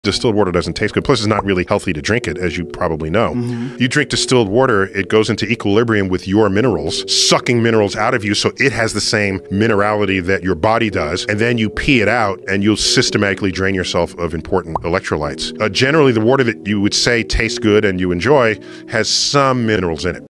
Distilled water doesn't taste good. Plus, it's not really healthy to drink it, as you probably know. You drink distilled water, it goes into equilibrium with your minerals, sucking minerals out of you so it has the same minerality that your body does, and then you pee it out and you'll systematically drain yourself of important electrolytes. Generally, the water that you would say tastes good and you enjoy has some minerals in it.